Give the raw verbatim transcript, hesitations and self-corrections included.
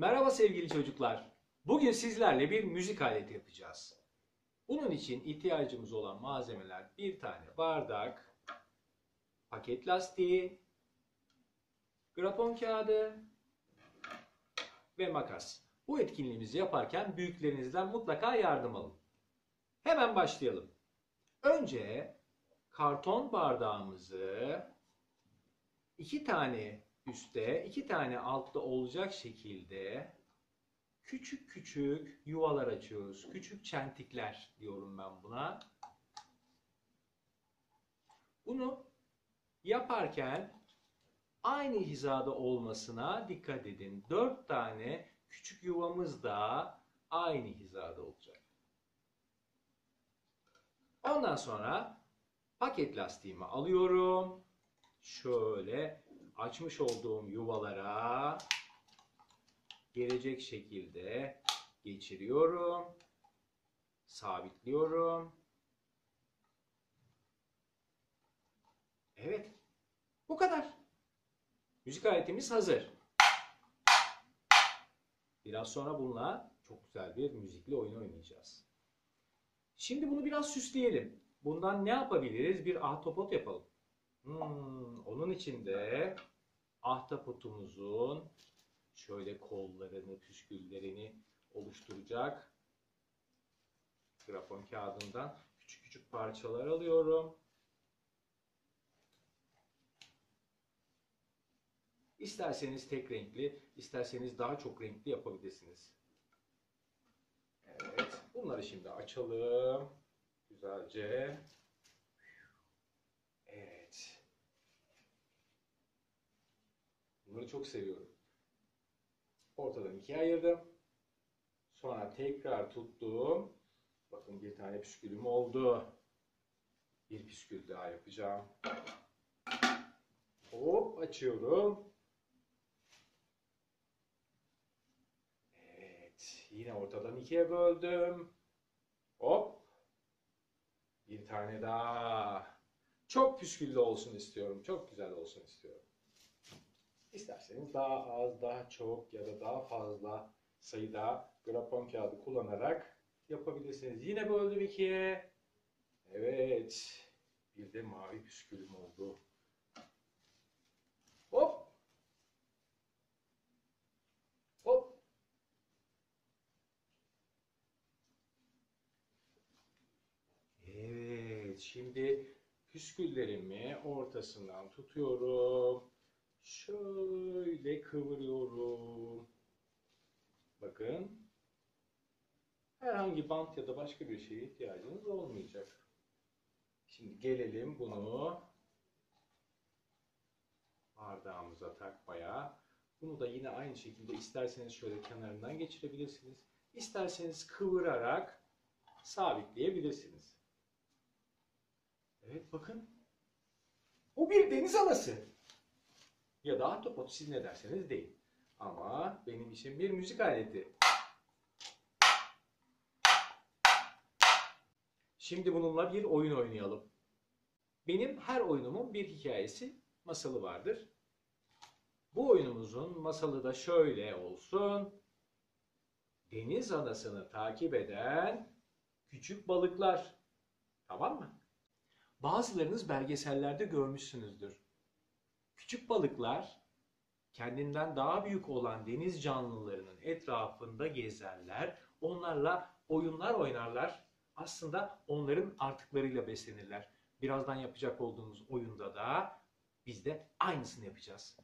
Merhaba sevgili çocuklar. Bugün sizlerle bir müzik aleti yapacağız. Bunun için ihtiyacımız olan malzemeler bir tane bardak, paket lastiği, grafon kağıdı ve makas. Bu etkinliğimizi yaparken büyüklerinizden mutlaka yardım alın. Hemen başlayalım. Önce karton bardağımızı iki tane üstte, iki tane altta olacak şekilde küçük küçük yuvalar açıyoruz. Küçük çentikler diyorum ben buna. Bunu yaparken aynı hizada olmasına dikkat edin. Dört tane küçük yuvamız da aynı hizada olacak. Ondan sonra paket lastiğimi alıyorum. Şöyle açmış olduğum yuvalara gelecek şekilde geçiriyorum. Sabitliyorum. Evet. Bu kadar. Müzik aletimiz hazır. Biraz sonra bununla çok güzel bir müzikli oyun oynayacağız. Şimdi bunu biraz süsleyelim. Bundan ne yapabiliriz? Bir ahtapot yapalım. Hmm, onun için de ahtapotumuzun şöyle kollarını, püsküllerini oluşturacak grafon kağıdından küçük küçük parçalar alıyorum. İsterseniz tek renkli, isterseniz daha çok renkli yapabilirsiniz. Evet, bunları şimdi açalım. Güzelce. Evet. Bunları çok seviyorum. Ortadan ikiye ayırdım. Sonra tekrar tuttum. Bakın bir tane püskülüm oldu. Bir püskül daha yapacağım. Hop açıyorum. Evet. Yine ortadan ikiye böldüm. Hop. Bir tane daha. Çok püsküllü olsun istiyorum. Çok güzel olsun istiyorum. İsterseniz daha az, daha çok ya da daha fazla sayıda grafon kağıdı kullanarak yapabilirsiniz. Yine böldüm ikiye. Evet. Bir de mavi püskülüm oldu. Hop. Hop. Evet. Şimdi püsküllerimi ortasından tutuyorum. Şöyle kıvırıyorum. Bakın. Herhangi bant ya da başka bir şeye ihtiyacınız olmayacak. Şimdi gelelim bunu bardağımıza takmaya. Bunu da yine aynı şekilde isterseniz şöyle kenarından geçirebilirsiniz. İsterseniz kıvırarak sabitleyebilirsiniz. Evet bakın. Bu bir deniz anası. Ya da ahtapot, siz ne derseniz deyin. Ama benim için bir müzik aleti. Şimdi bununla bir oyun oynayalım. Benim her oyunumun bir hikayesi, masalı vardır. Bu oyunumuzun masalı da şöyle olsun. Deniz anasını takip eden küçük balıklar. Tamam mı? Bazılarınız belgesellerde görmüşsünüzdür. Küçük balıklar kendinden daha büyük olan deniz canlılarının etrafında gezerler. Onlarla oyunlar oynarlar. Aslında onların artıklarıyla beslenirler. Birazdan yapacak olduğumuz oyunda da biz de aynısını yapacağız.